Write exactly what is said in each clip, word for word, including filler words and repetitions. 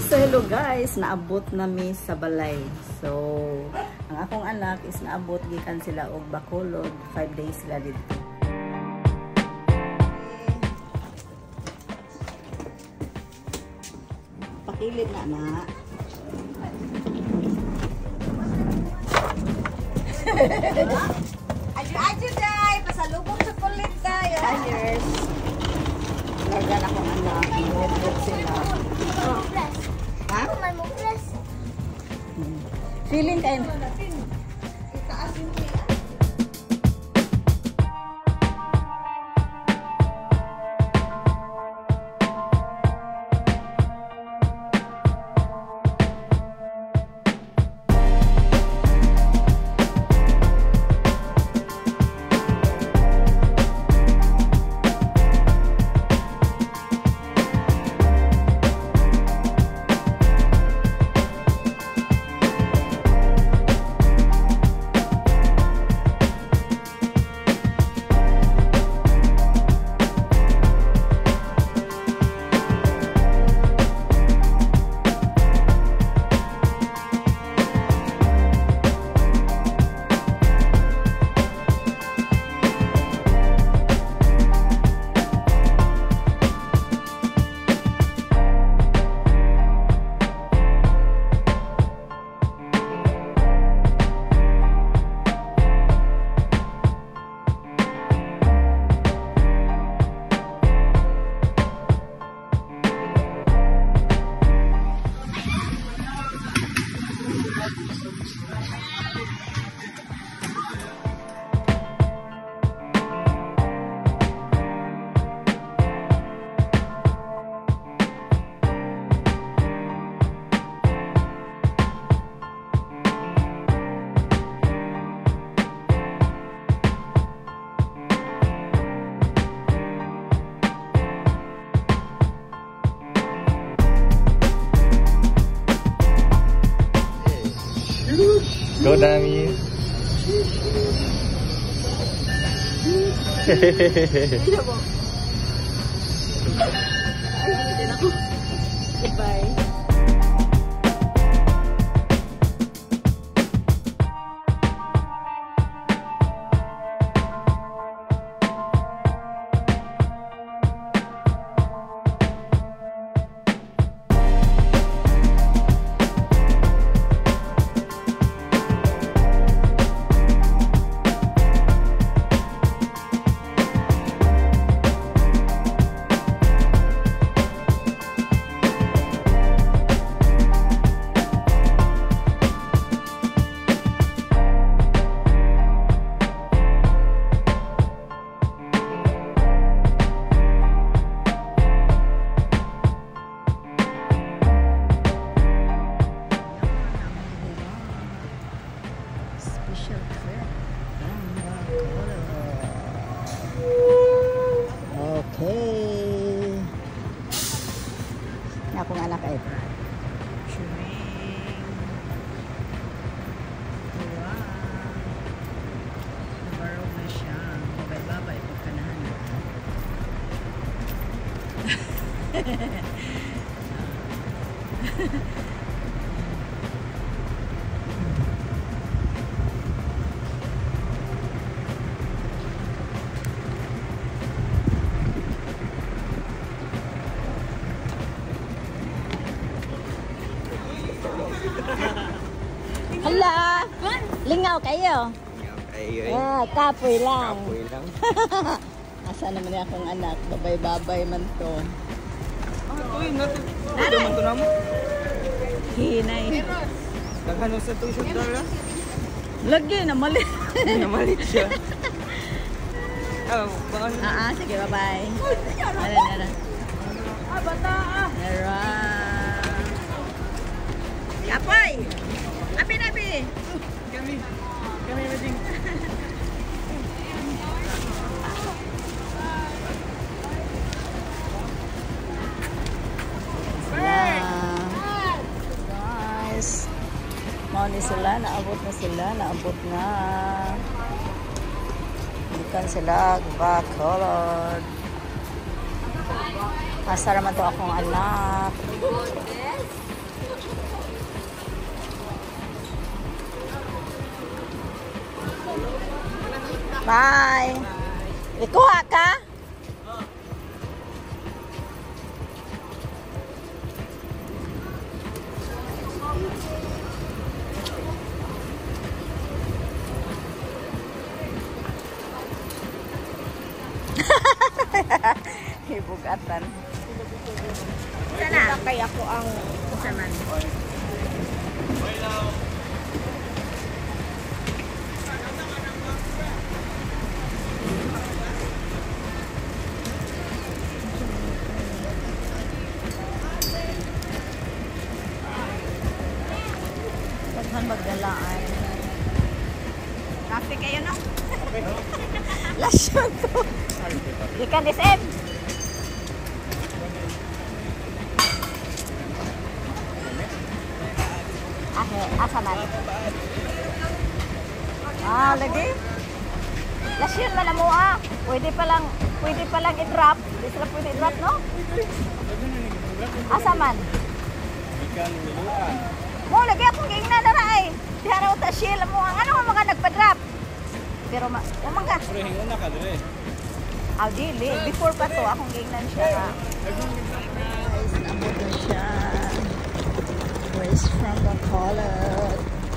So hello guys, naabot nami sa balay. So ang akong anak is naabot gikan sila og Bacolod, five days sila dito. Pakilid na na. Aju-aju day, pasalubong sa kulit tayo. Cheers. Largan akong anak, nilipot sila. Ha? Feeling kayo. Go Dami. Goodbye. Okay. Nga akong anak ay. Wow. Nabarog na siya. Babay-babay, pagkanahan na. Hala! Lingaw kayo. Ay, Ah, kapoy lang. kapoy lang. Asa naman yung akong anak. Babay-babay man to. Ah, uy, nato. Ano man to namo? Hinay. Nagano sa tuition dollar? Lagi na mali. Namalit siya. Ah, baka Ah, ah, sige, bye-bye. Nara, nara. Ah, bata ah. Nara. Kapoy! Abi, abi! kami. Kami mading. Guys, mau ni sila, naabot na sila, naabot na. Bukan sila, Bacolod. Asa naman to akong anak. Bye. Ikuha ka? Hibugatan. Sana kaya ko ang saman. Paghan magdalaan. Kape kayo no? Lasyon ko. Ikan S M. Ahe, asa man? Ah, lagi? Lasyon man mo ah. Pwede pa lang, pwede pa lang i-drop. Hindi sila pwede i-drop, no? Asa man? Mo, lagi akong gingna na na ay. Diha na uta shield mo. Ang ano mga nagpa-drop? Pero, ma, o mga. Pero hingon na ka, dire. Ah, dili. Before pa to, akong gingnan siya. Guys, nabot na siya. Where's from the color?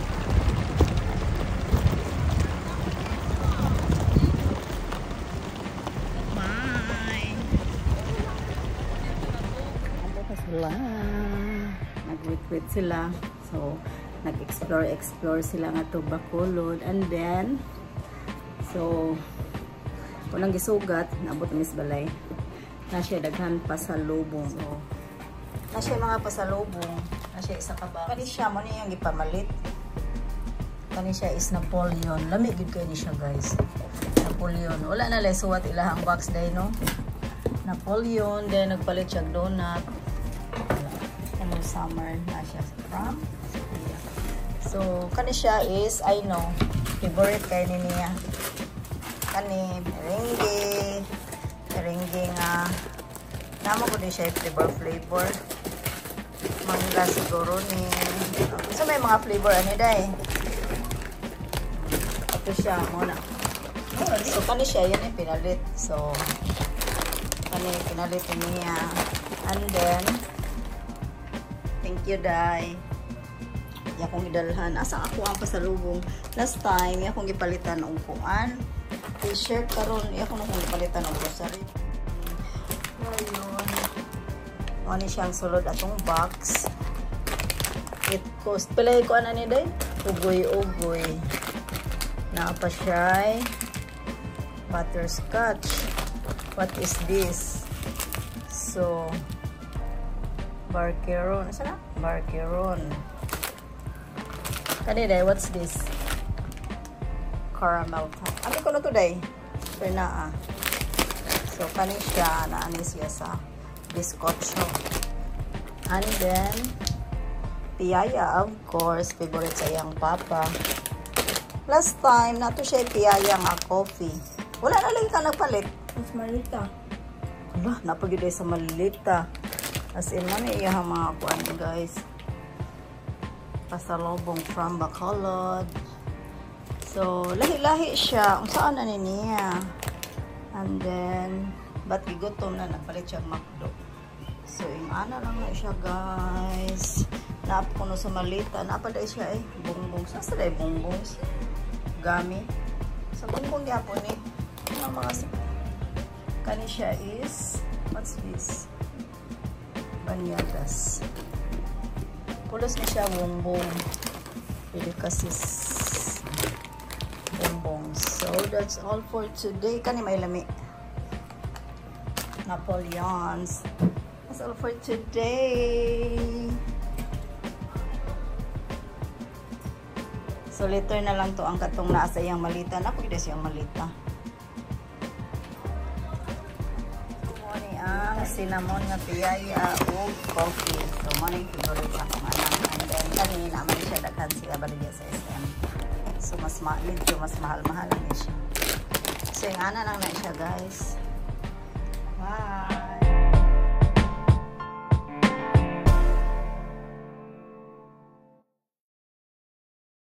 Bye! Nabot na sila. Nag-wait-wait sila. So, nag-explore-explore sila nga to Bacolod. And then, so, unang gisugat, naabot na Miss Balay. Na siya daghan pasalubong. So, na siya mga pasalubong. Na siya isa ka ba? Kani siya mo niyang ipamalit. Kani siya is Napoleon. Lamig gid kayo ni siya guys. Napoleon. Wala na lay suwat ilahang box day no. Napoleon. Then nagpalit siya donut. Ano summer na siya from. So, kani siya is, I know, favorite kayo ni niya. Kani, merengue. Merengue nga. Nama ko din siya flavor flavor. Mangga siguro ni. So, may mga flavor ano dahi. Ito siya, muna. So, kani siya, yun yung pinalit. So, kani, pinalit niya. And then, thank you, Day. Iya akong idalhan. Asa ako ang pasalubong. Last time, iya akong gipalitan ng upuan. T-shirt karon, iya akong akong gipalitan ng grocery. Ayun. Ano siyang sulod atong box. It cost. Pilay ko ano ni day? Ugoy-ugoy. Napa siya. Butterscotch. What is this? So, Barkeron. Asa na? Barkeron. Kani day, what's this? Caramel. Ano ko na to day? Pena ah. So, kani siya, naani siya sa biscocho. And then, piyaya, of course, favorite sa iyang papa. Last time, nato siya piyaya nga coffee. Wala na lang ka nagpalit. Mas malita. Wala, napagod sa malita. As in, man iya mga kuan guys. Pasalubong from Bacolod. So, lahi-lahi siya. Kung saan na niya. And then, ba't gigutom na, nagpalit siya McDo. So, yung ana lang na siya, guys. Napuno sa malita. Napaday siya eh. Bongbong. Saan sila eh? Bongbong? Gami. Sa bongbong yapon eh. Yung mga kani siya is, what's this? Banyagas. Pulos na siya, bongbong. Pili kasi bongbong. So, that's all for today. Kani may lami. Napoleons. That's all for today. So, later na lang to ang katong nasa iyang malita. Naku, hindi siyang malita. Muni ang cinnamon nga piyaya o coffee. So, muni favorite sa akong anak. And then, kanina naman siya daghan siya baligya sa S M. So, mas ma medyo mas mahal-mahal lang siya. So, yung ana lang na siya, guys. Bye!